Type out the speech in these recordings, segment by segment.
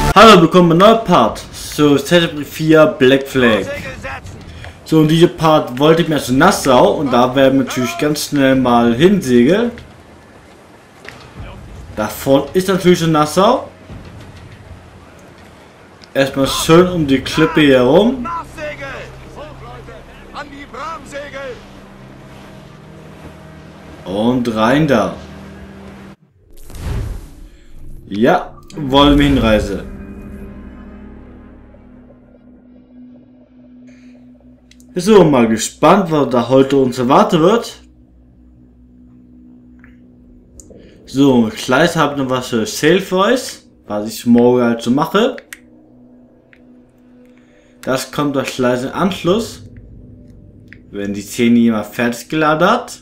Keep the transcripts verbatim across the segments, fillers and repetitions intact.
Hallo, willkommen beim neuen Part. So, Z vier Black Flag. So, in diesem Part wollte ich mir zu Nassau und da werden wir natürlich ganz schnell mal hinsegeln. Davon ist natürlich schon Nassau. Erstmal schön um die Klippe herum. Und rein da. Ja, wollen wir hinreisen. So, mal gespannt, was da heute uns erwartet wird. So, gleich habe ich noch was für Sale für euch, was ich morgen halt so mache. Das kommt doch gleich im Anschluss, wenn die Szene jemand fertig geladen hat.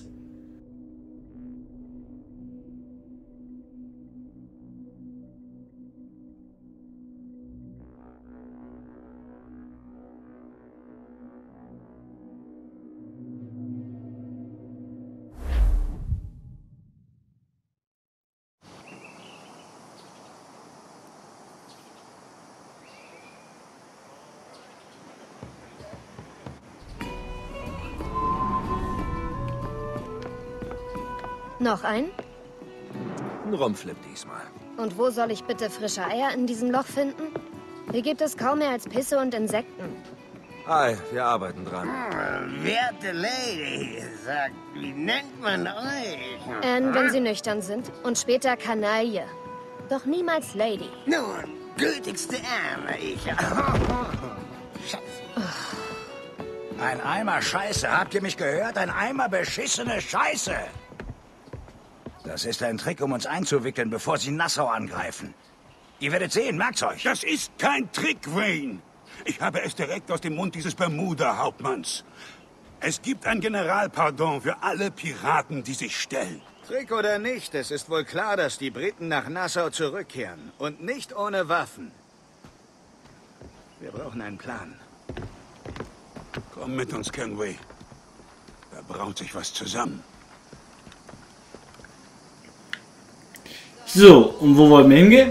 Noch ein? Ein Rumflip diesmal. Und wo soll ich bitte frische Eier in diesem Loch finden? Hier gibt es kaum mehr als Pisse und Insekten. Hi, wir arbeiten dran. Oh, werte Lady, sagt, wie nennt man euch? Anne, wenn Sie nüchtern sind. Und später Kanaille. Doch niemals Lady. Nun, gütigste Anne, ich... Schatz. Ein Eimer Scheiße, habt ihr mich gehört? Ein Eimer beschissene Scheiße! Das ist ein Trick, um uns einzuwickeln, bevor sie Nassau angreifen. Ihr werdet sehen, merkt's euch. Das ist kein Trick, Wayne. Ich habe es direkt aus dem Mund dieses Bermuda-Hauptmanns. Es gibt ein Generalpardon für alle Piraten, die sich stellen. Trick oder nicht, es ist wohl klar, dass die Briten nach Nassau zurückkehren. Und nicht ohne Waffen. Wir brauchen einen Plan. Komm mit uns, Kenway. Da braut sich was zusammen. So, und wo wollen wir hingehen?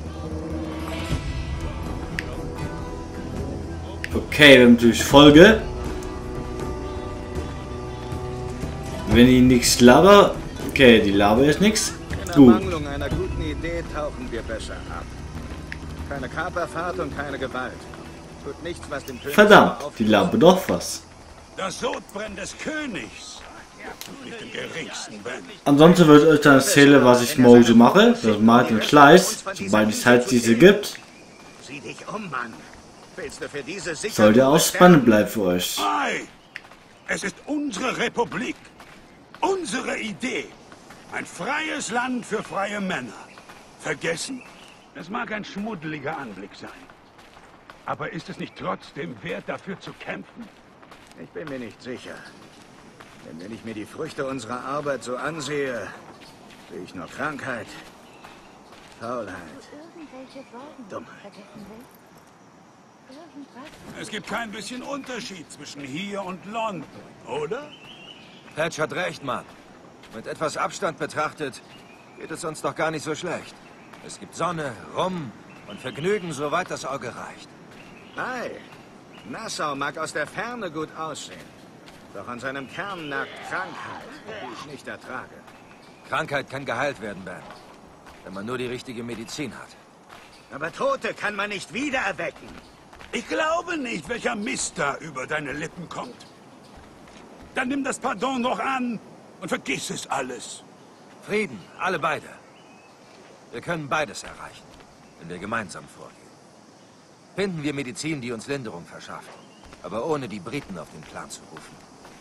Okay, wir haben natürlich Folge. Wenn ich nichts laber. Okay, die Laber ist nichts. In Gut. Ermangelung einer guten Idee tauchen wir besser ab. Keine Kaperfahrt und keine Gewalt. Tut nichts, was dem König... Verdammt, die Laber doch was. Das Sodbrennen des Königs. Nicht im geringsten, Ben. Ansonsten würde ich euch dann erzählen, was ich morgen so mache. Das mache ich im Gleis, sobald es Zeit diese gibt. Sieh dich um, Mann. Willst du für diese Soll ja auch spannend bleiben für euch. Ei, es ist unsere Republik. Unsere Idee. Ein freies Land für freie Männer. Vergessen? Es mag ein schmuddeliger Anblick sein. Aber ist es nicht trotzdem wert, dafür zu kämpfen? Ich bin mir nicht sicher. Denn wenn ich mir die Früchte unserer Arbeit so ansehe, sehe ich nur Krankheit, Faulheit, Dummheit. Es gibt kein bisschen Unterschied zwischen hier und London, oder? Patch hat recht, Mann. Mit etwas Abstand betrachtet, geht es uns doch gar nicht so schlecht. Es gibt Sonne, Rum und Vergnügen, soweit das Auge reicht. Ei, Nassau mag aus der Ferne gut aussehen. Doch an seinem Kern nagt Krankheit, die ich nicht ertrage. Krankheit kann geheilt werden, Ben. Wenn man nur die richtige Medizin hat. Aber Tote kann man nicht wiedererwecken. Ich glaube nicht, welcher Mist da über deine Lippen kommt. Dann nimm das Pardon noch an und vergiss es alles. Frieden, alle beide. Wir können beides erreichen, wenn wir gemeinsam vorgehen. Finden wir Medizin, die uns Linderung verschafft, aber ohne die Briten auf den Plan zu rufen.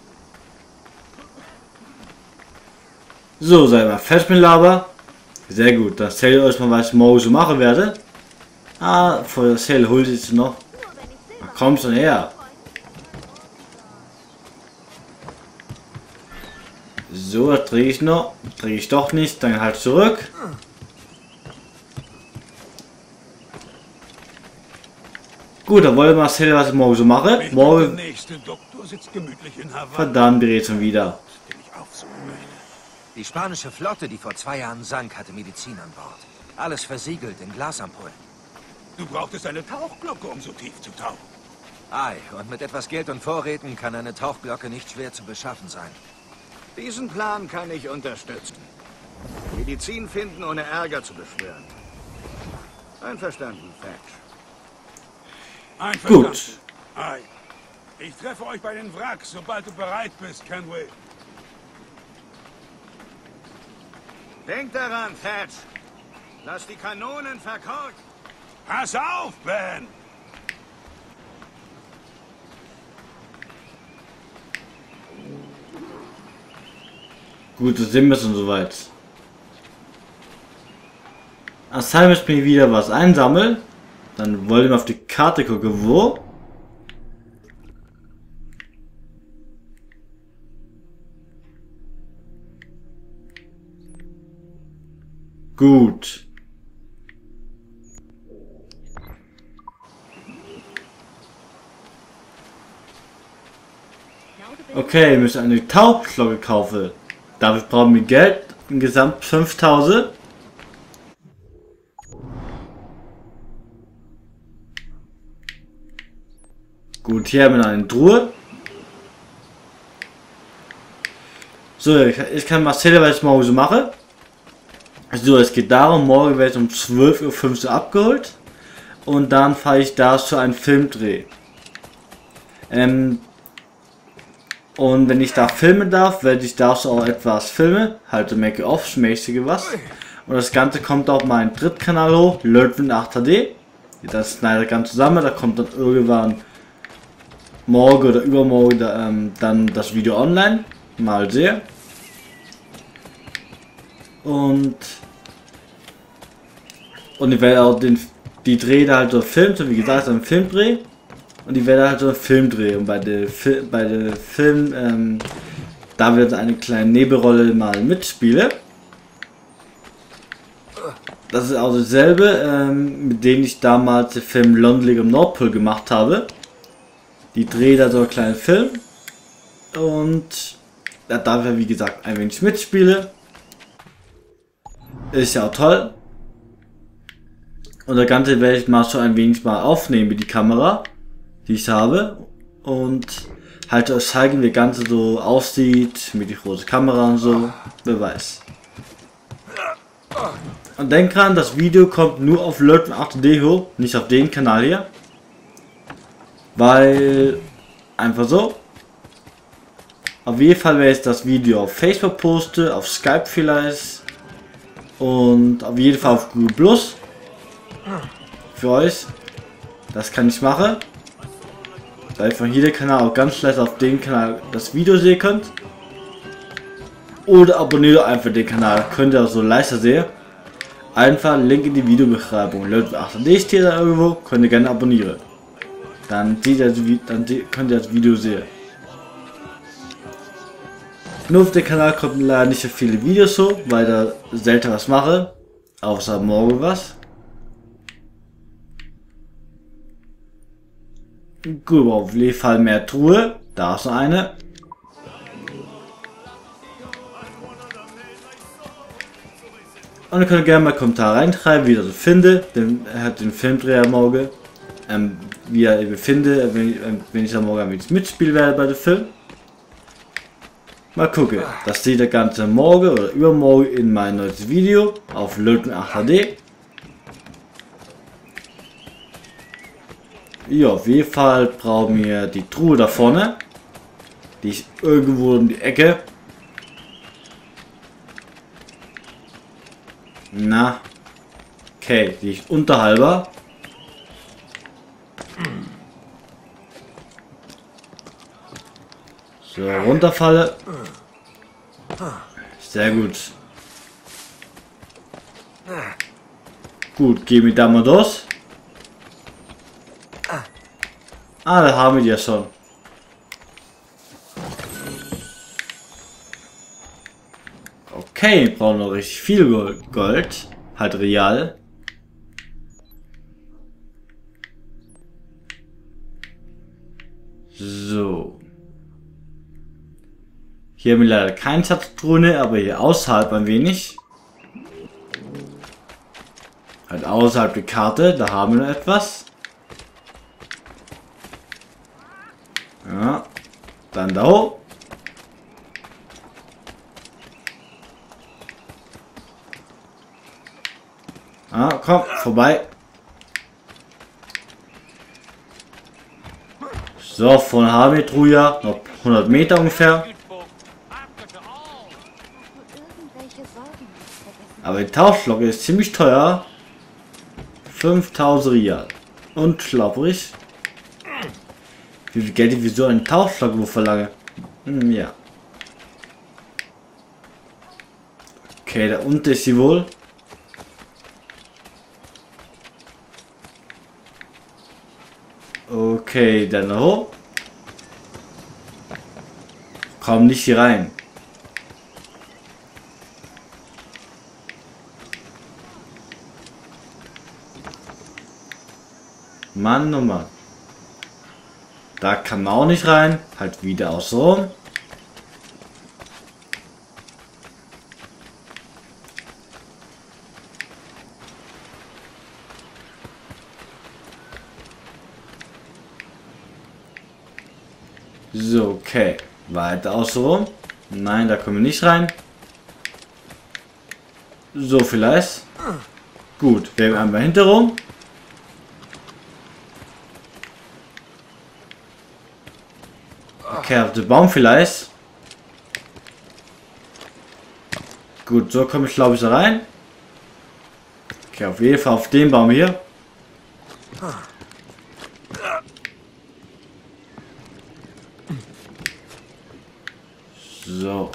So, seid mal fest mit Laber. Sehr gut, dann erzähle ich euch mal, was ich morgen so machen werde. Ah, vor der Sale holt ich noch. Da kommst du her. So, das drehe ich noch. Drehe ich doch nicht, dann halt zurück. Gut, dann wollen wir mal erzählen, was ich morgen so mache. Morgen. Der nächste Doktor sitzt gemütlich in Havanna. Verdammt, dreht schon wieder. Den ich aufsuchen möchte. Die spanische Flotte, die vor zwei Jahren sank, hatte Medizin an Bord. Alles versiegelt in Glasampullen. Du brauchtest eine Tauchglocke, um so tief zu tauchen. Ei, und mit etwas Geld und Vorräten kann eine Tauchglocke nicht schwer zu beschaffen sein. Diesen Plan kann ich unterstützen. Medizin finden, ohne Ärger zu beschwören. Einverstanden, Thatch. Einverstanden. Gut. Ei. Ich treffe euch bei den Wracks, sobald du bereit bist, Kenway. Denk daran, Thatch. Lass die Kanonen verkorken. Pass auf, Ben! Gut, das sind wir schon soweit. Assignment mir wieder was einsammeln. Dann wollen wir auf die Karte gucken, wo. Gut. Okay, wir müssen eine Tauchglocke kaufen. Dafür brauchen wir Geld, insgesamt fünftausend. Gut, hier haben wir eine Truhe. So, ich, ich kann mal erzählen, was ich morgen so mache. So, es geht darum, morgen werde ich um zwölf Uhr fünfzehn abgeholt. Und dann fahre ich da zu einem Filmdreh. Ähm, und wenn ich da filmen darf, werde ich da so auch etwas filmen. Halt so Make-Offs-mäßige was. Und das Ganze kommt auf meinen Drittkanal hoch, Lötwind acht H D. Das schneidet das Ganze zusammen, da kommt dann irgendwann morgen oder übermorgen da, ähm, dann das Video online. Mal sehen. Und und ich werde auch den die Dreh da halt so filmen, so wie gesagt, ein Filmdreh. Und ich werde halt so einen Film drehen. Und bei der Fi bei der Film, ähm, da wird eine kleine Nebenrolle mal mitspielen. Das ist auch dasselbe, ähm, mit dem ich damals den Film London am Nordpol gemacht habe. Die dreht da so einen kleinen Film. Und da darf er, wie gesagt, ein wenig mitspielen. Ist ja auch toll. Und das Ganze werde ich mal so ein wenig mal aufnehmen mit die Kamera, die ich habe. Und halt euch zeigen, wie das Ganze so aussieht, mit die große Kamera und so. Wer weiß. Und denk dran, das Video kommt nur auf Lötwind acht H D hoch, nicht auf den Kanal hier. Weil, einfach so. Auf jeden Fall werde ich das Video auf Facebook posten, auf Skype vielleicht. Und auf jeden Fall auf Google Plus. Für euch. Das kann ich machen. Da ihr von jedem Kanal auch ganz leicht auf den Kanal das Video sehen könnt. Oder abonniert einfach den Kanal. Könnt ihr auch so leichter sehen. Einfach Link in die Videobeschreibung. Lötwind acht H D steht da irgendwo. Könnt ihr gerne abonnieren. Dann, seht ihr, dann könnt ihr das Video sehen. Nur auf dem Kanal kommen leider nicht so viele Videos so, weil da selten was mache. Außer morgen was. Gut, auf jeden Fall mehr Truhe. Da ist noch eine. Und ihr könnt gerne mal Kommentare reinschreiben, wie ihr das findet. Denn er hat den Filmdreher morgen. Ähm, wie ihr ihn findet, wenn, wenn ich da morgen ein wenig mitspielen werde bei dem Film. Mal gucken. Das seht ihr Ganze morgen oder übermorgen in mein neues Video auf Lötwind acht H D. Ja, auf jeden Fall brauchen wir die Truhe da vorne. Die ist irgendwo um die Ecke. Na. Okay, die ist unterhalber. So, runterfalle. Sehr gut. Gut, gehen wir da mal durch. Ah, da haben wir die ja schon. Okay, wir brauchen noch richtig viel Gold. Halt real. So. Hier haben wir leider keine Schatztruhe, aber hier außerhalb ein wenig. Halt außerhalb der Karte, da haben wir noch etwas. Ja, dann da hoch. Ah, komm, vorbei. So, von Hamitruja noch hundert Meter ungefähr. Aber die Tauchglocke ist ziemlich teuer. fünftausend Rial. Und schlapperig. Wie viel Geld ich für so eine Tauchglocke verlange? Hm, ja. Okay, da unten ist sie wohl. Okay, dann hoch. Komm nicht hier rein. Mann, oh Mann. Da kann man auch nicht rein. Halt wieder aus so. So, okay. Weiter außenrum. Nein, da kommen wir nicht rein. So, vielleicht. Gut, wir haben einmal hinterrum. Okay, auf den Baum vielleicht. Gut, so komme ich glaube ich da rein. Okay, auf jeden Fall auf den Baum hier. So.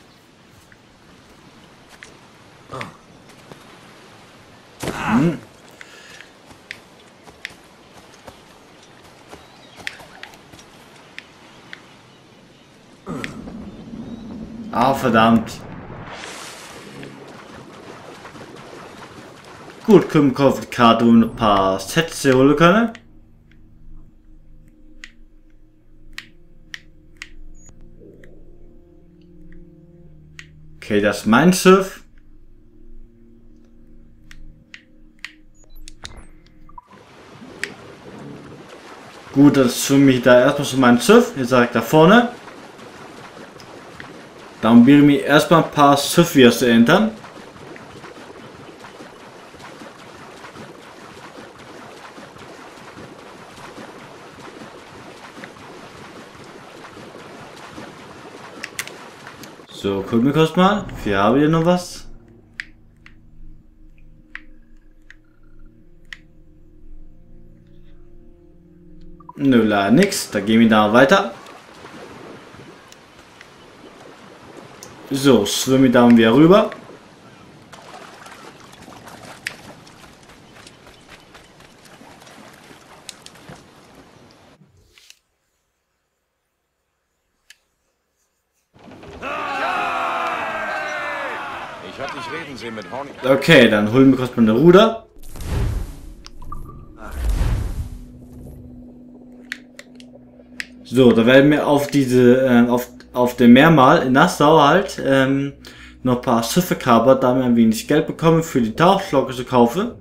Hm. Ah, verdammt. Gut, können wir auf die Karte um ein paar Sätze holen können. Okay, das ist mein Schiff. Gut, das schwimme ich da erstmal zu meinem Schiff. Jetzt sage ich da vorne. Dann will ich mir erstmal ein paar Schiffe zu entern. So, gucken wir kurz mal. Wir haben hier noch was. Nö, leider nix. Da gehen wir da weiter. So, schwimmen wir da wieder rüber. Ich hab dich reden sehen mit Horny. Okay, dann holen wir kurz mal eine Ruder. So, da werden wir auf diese, äh, auf, auf dem Meermal in Nassau halt ähm, noch ein paar Schiffe kapert, da wir ein wenig Geld bekommen für die Tauchglocke zu kaufen.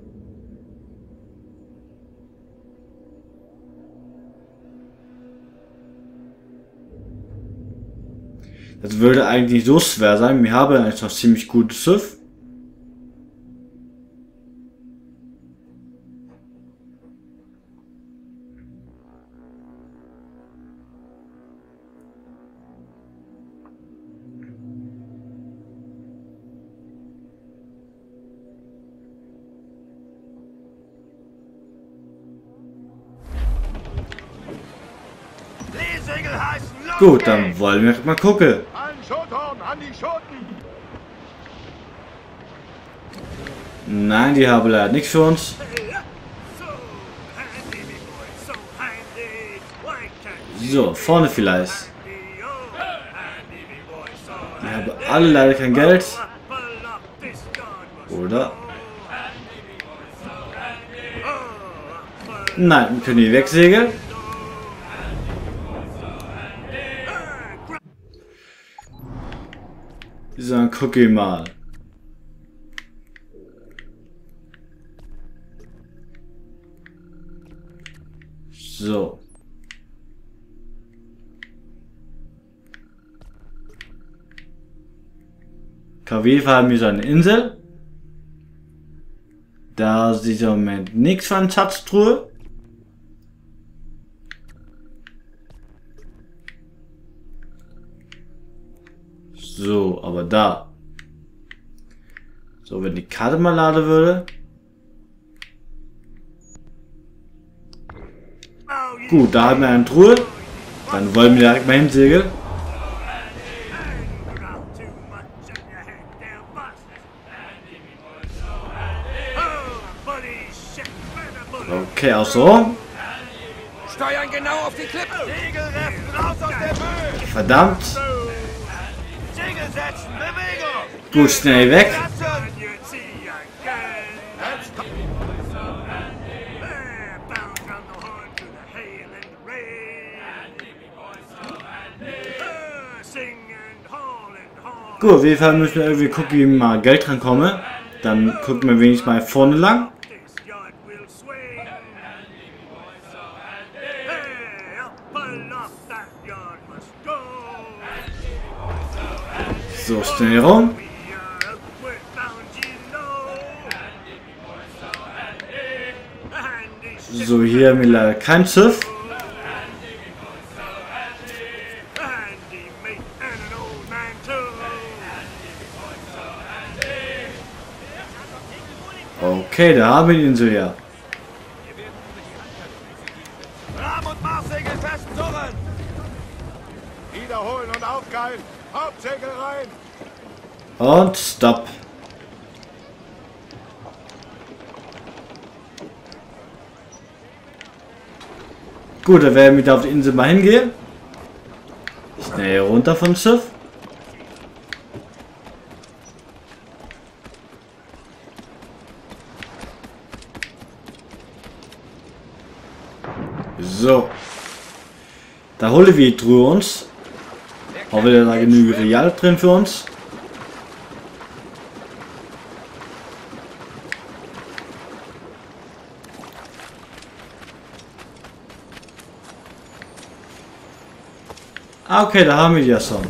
Das würde eigentlich nicht so schwer sein. Wir haben eigentlich noch ziemlich gutes Schiff. Gut, dann wollen wir mal gucken. Ein Schothorn an die Schoten! Nein, die haben leider nichts für uns. So, vorne vielleicht. Die haben alle leider kein Geld. Oder? Nein, wir können die wegsegeln. So, dann gucke ich mal. So. Auf jeden Fall haben wir so eine Insel. Da sieht im Moment nichts von Schatztruhe. So, aber da. So, wenn die Karte mal laden würde. Gut, da haben wir eine Truhe. Dann wollen wir direkt mal hinsegeln. Okay, auch so. Steuern genau auf die Klippe. Segelreffen raus aus der Böe! Verdammt. Segel setzen, Bewegung! Gut, schnell weg. Gut, auf jeden Fall müssen wir irgendwie gucken, wie mal Geld rankomme. Dann gucken wir wenigstens mal vorne lang. So, schnell rum. So, hier haben wir leider kein Schiff. Okay, da haben wir ihn so ja. Rahm und Marssegel fest surren! Wiederholen und aufgeilen. Hauptsegel rein. Und stopp. Gut, dann werden wir da auf die Insel mal hingehen. Schnell runter vom Schiff. So. Da holen wir die Truhe uns. Haben wir da genügend Real drin für uns? Ah, okay, da haben wir die ja schon.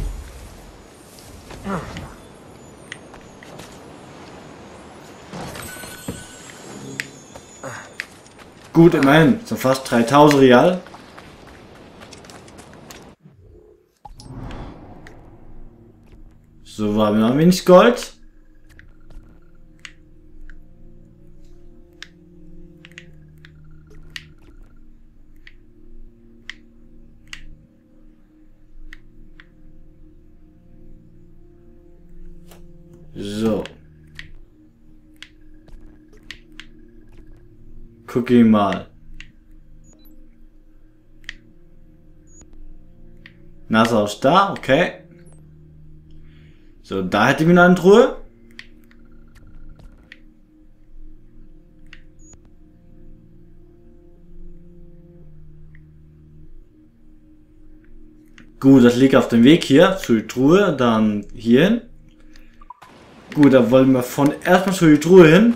Gut, immerhin. So fast dreitausend Real. So, wir haben noch wenig Gold. So. Guck ihn mal. Nassau ist da, okay. So, da hätte ich mir eine Truhe. Gut, das liegt auf dem Weg hier zur Truhe, dann hier hin. Gut, da wollen wir von erstmal zu die Truhe hin.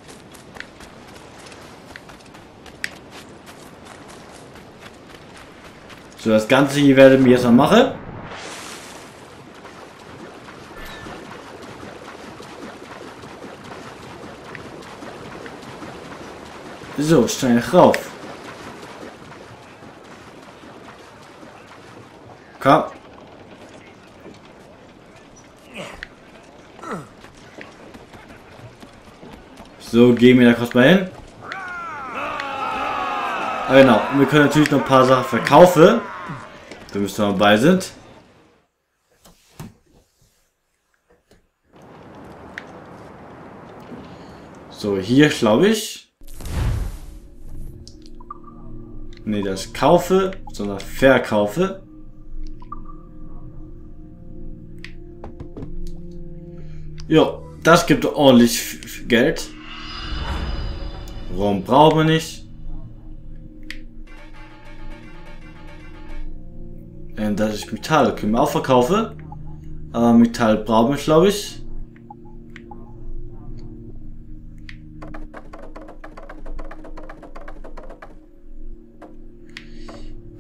So, das Ganze hier werden wir jetzt noch machen. So, schnell rauf. Komm. So, gehen wir da kurz mal hin. Ah, genau, wir können natürlich noch ein paar Sachen verkaufen. Da müssen wir dabei sind. So, hier glaube ich. Ne, das kaufe, sondern verkaufe. Jo, das gibt ordentlich Geld. Warum brauchen wir nicht? Ähm, das ist Metall, können wir auch verkaufen. Aber Metall brauchen wir, glaube ich.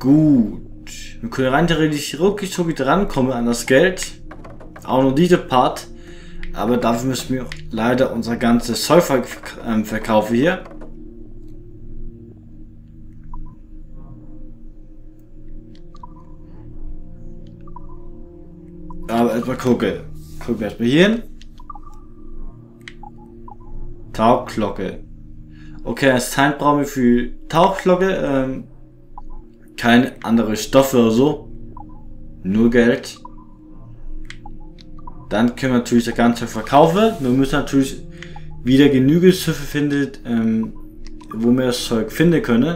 Gut. Wir können rein theoretisch ruckig so wieder rankommen an das Geld. Auch nur diese Part. Aber dafür müssen wir auch leider unser ganzes Zeug ähm, verkaufen hier. Aber erstmal gucken. Gucken wir erstmal hier hin. Tauchglocke. Okay, als Zeit brauchen wir für Tauchglocke ähm, keine andere Stoffe oder so. Nur Geld. Dann können wir natürlich das Ganze verkaufen. Wir müssen natürlich wieder genügend Schiffe finden, ähm, wo wir das Zeug finden können.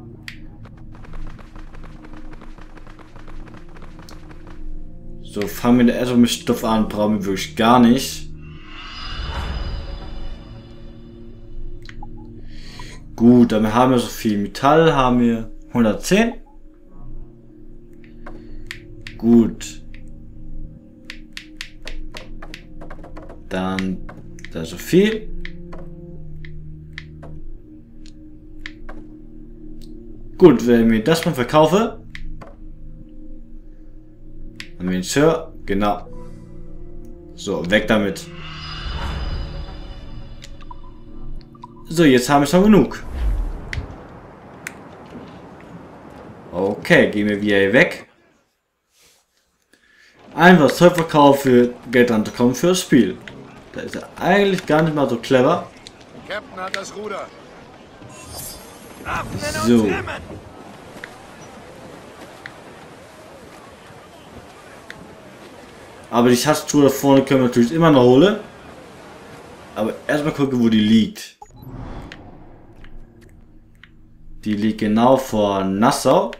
So, fangen wir erstmal mit Stoff an, brauchen wir wirklich gar nicht. Gut, dann haben wir so viel Metall, haben wir hundertzehn. Gut. Dann da so viel. Gut, wenn wir das mal verkaufen. Dann bin ich Sir, genau. So, weg damit. So, jetzt haben wir schon genug. Okay, gehen wir wieder hier weg. Einfach Zeug verkaufen für Geld ranzukommen für das Spiel. Da ist er eigentlich gar nicht mal so clever. Captain hat das Ruder. So. Aber die Schatztruhe da vorne können wir natürlich immer noch holen. Aber erstmal gucken, wo die liegt. Die liegt genau vor Nassau.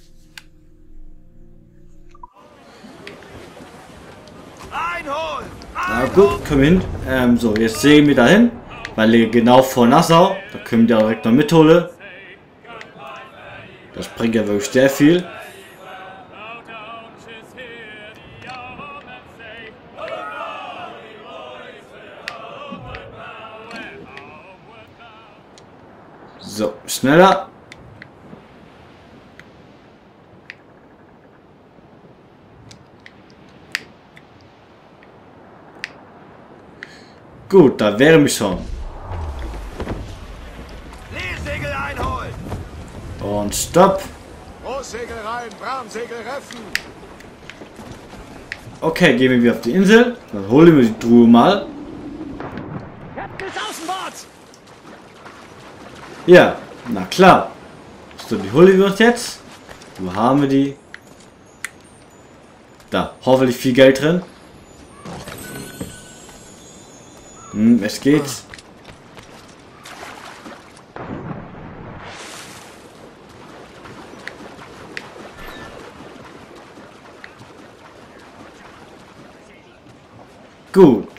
Na gut, können wir hin. Ähm, so, jetzt sehen wir dahin. Weil die genau vor Nassau. Da können wir direkt noch mitholen. Das bringt ja wirklich sehr viel. So, schneller. Gut, da wäre mich schon. Leesegel einholen. Und stopp. Großsegel rein, Bramsegel reffen. Okay, gehen wir wieder auf die Insel. Dann holen wir die Truhe mal. Captain ist Außenbord! Ja, na klar. So, die holen wir uns jetzt. Wo haben wir die? Da, hoffentlich viel Geld drin. Hm, es geht. Gut.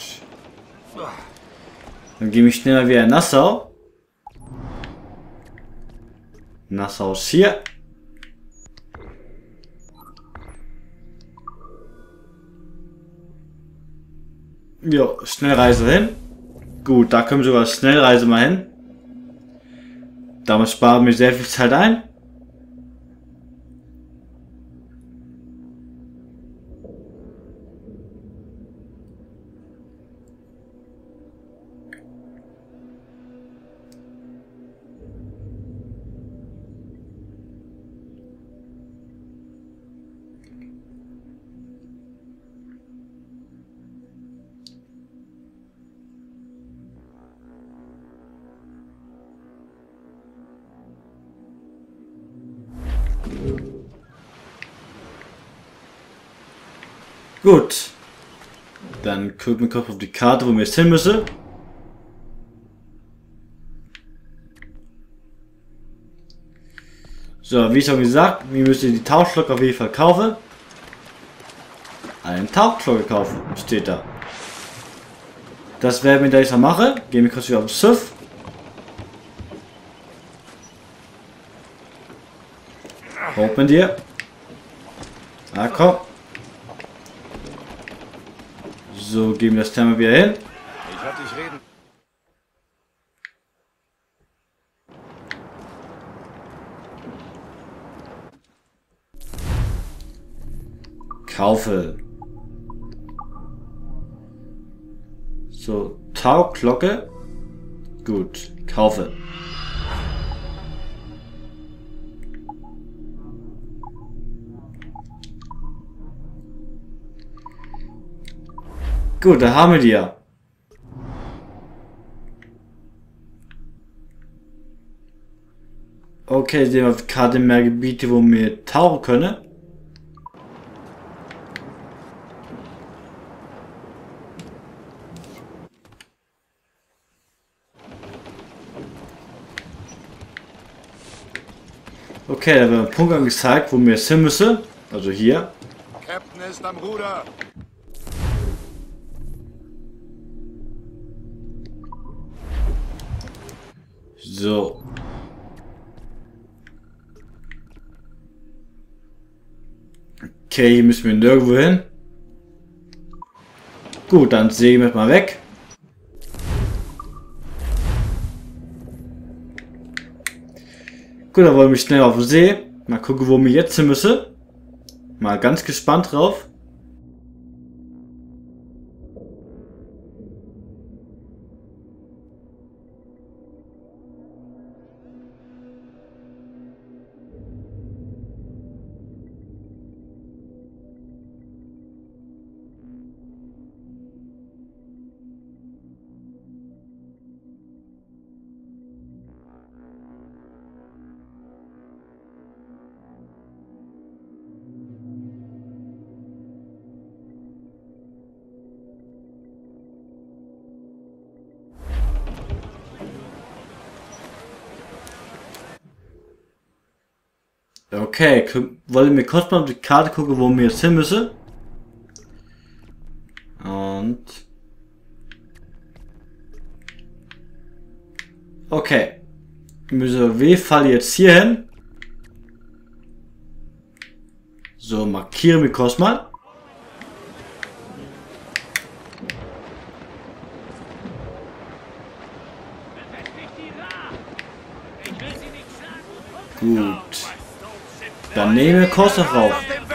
Dann gehe ich schneller wieder in Nassau. Nassau ist hier. Jo, Schnellreise hin. Gut, da können wir sogar Schnellreise mal hin. Damit sparen wir sehr viel Zeit ein. Gut. Dann gucken wir kurz auf die Karte, wo wir jetzt hin müssen. So, wie schon gesagt, wir müssen die Tauchglocke auf jeden Fall kaufen. Eine Tauchglocke kaufen, steht da. Das werden wir gleich noch machen. Gehen wir kurz wieder aufs Schiff. Hopp mit dir. Ah, komm. So, geben wir das Thema wieder hin. Ich hab dich reden. Kaufe. So, Tauglocke. Gut, kaufe. Gut, da haben wir die ja. Okay, sehen wir auf der Karte mehr Gebiete, wo wir tauchen können. Okay, da wird ein Punkt angezeigt, wo wir jetzt hin müssen. Also hier. Captain ist am Ruder. So. Okay, hier müssen wir nirgendwo hin. Gut, dann segeln wir mal weg. Gut, dann wollen wir schnell auf den See. Mal gucken, wo wir jetzt hin müssen. Mal ganz gespannt drauf. Okay, wollen wir kurz mal auf die Karte gucken, wo wir jetzt hin müssen. Und... Okay. Wir müssen auf jeden Fall jetzt hier hin. So, markieren wir kurz mal. Gut. Dann nehmen wir Kurs rauf.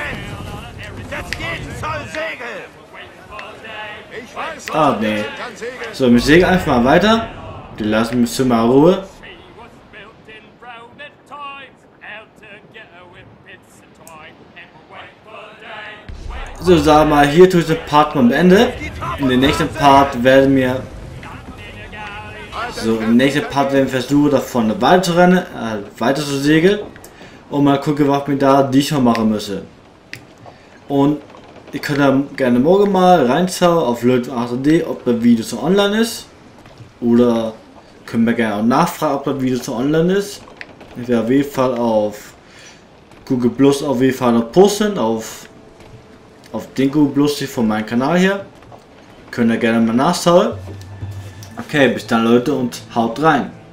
Ah, nee. So, wir segeln einfach mal weiter. Die lassen mich mal in Ruhe. So, sagen wir mal, hier tue ich den Part mal am Ende. In den nächsten Part werden wir... So, im nächsten Part werden wir versuchen, davon weiter zu rennen, äh, weiter zu segeln. Und mal gucken, was wir da diesmal machen müssen. Und ihr könnt da gerne morgen mal reinschauen auf Leute acht D, ob das Video so online ist. Oder können wir gerne auch nachfragen, ob das Video so online ist. Ich werde auf jeden Fall auf Google Plus auf jeden Fall noch posten, auf, auf den Google Plus von meinem Kanal hier. Könnt ihr gerne mal nachschauen. Okay, bis dann Leute und haut rein.